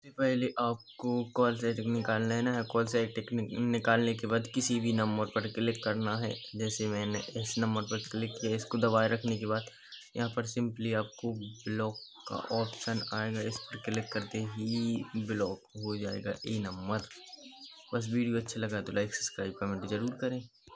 सबसे पहले आपको कॉल सेटिंग निकाल लेना है। कॉल सेटिंग निकालने के बाद किसी भी नंबर पर क्लिक करना है। जैसे मैंने इस नंबर पर क्लिक किया, इसको दबाए रखने के बाद यहाँ पर सिंपली आपको ब्लॉक का ऑप्शन आएगा। इस पर क्लिक करते ही ब्लॉक हो जाएगा ये नंबर। बस वीडियो अच्छा लगा तो लाइक सब्सक्राइब कमेंट जरूर करें।